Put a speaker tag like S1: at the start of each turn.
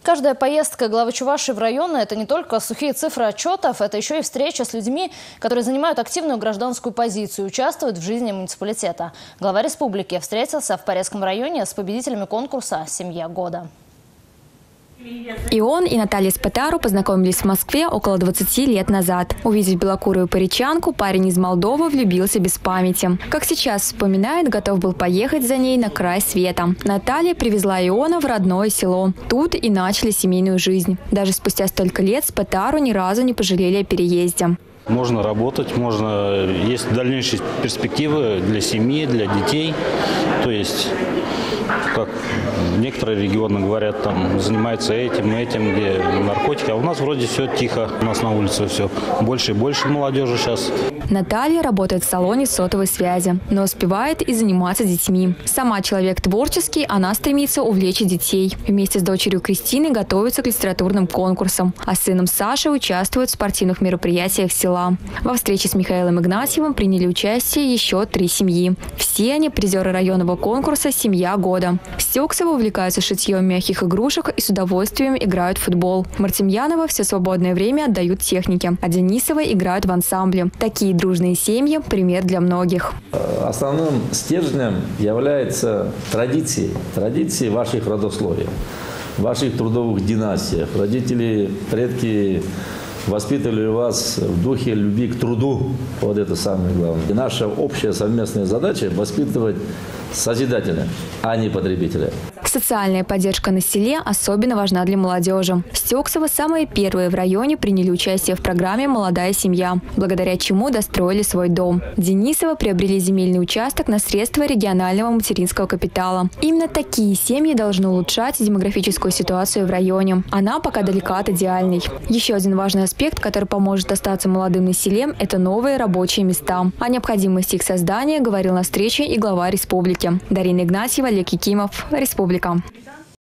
S1: Каждая поездка главы Чувашии в районы – это не только сухие цифры отчетов, это еще и встреча с людьми, которые занимают активную гражданскую позицию, участвуют в жизни муниципалитета. Глава республики встретился в Парецком районе с победителями конкурса «Семья года».
S2: И он, и Наталья Спатару познакомились в Москве около 20 лет назад. Увидев белокурую паричанку, парень из Молдовы влюбился без памяти. Как сейчас вспоминает, готов был поехать за ней на край света. Наталья привезла Иона в родное село. Тут и начали семейную жизнь. Даже спустя столько лет Спатару ни разу не пожалели о переезде.
S3: Можно работать, есть дальнейшие перспективы для семьи, для детей. То есть, как некоторые регионы говорят, там занимаются этим, где наркотики. А у нас вроде все тихо. У нас на улице все больше и больше молодежи сейчас.
S2: Наталья работает в салоне сотовой связи, но успевает и заниматься детьми. Сама человек творческий, она стремится увлечь детей. Вместе с дочерью Кристиной готовится к литературным конкурсам, а с сыном Сашей участвует в спортивных мероприятиях села. Во встрече с Михаилом Игнатьевым приняли участие еще 3 семьи. Все они призеры районного конкурса «Семья года». Стёксовы увлекаются шитьем мягких игрушек и с удовольствием играют в футбол. Мартемьянова все свободное время отдают технике, а Денисовы играют в ансамбле. Такие дружные семьи – пример для многих.
S4: Основным стержнем является традиции ваших родословий, ваших трудовых династиях. Родители, предки воспитывали вас в духе любви к труду. Вот это самое главное. И наша общая совместная задача – воспитывать созидателя, а не потребителя.
S2: Социальная поддержка на селе особенно важна для молодежи. Стёксовы самые первые в районе приняли участие в программе «Молодая семья», благодаря чему достроили свой дом. Денисовы приобрели земельный участок на средства регионального материнского капитала. Именно такие семьи должны улучшать демографическую ситуацию в районе. Она пока далека от идеальной. Еще один важный аспект, который поможет остаться молодым на селе – это новые рабочие места. О необходимости их создания говорил на встрече и глава республики. Дарина Игнатьева, Олег Якимов, Республика.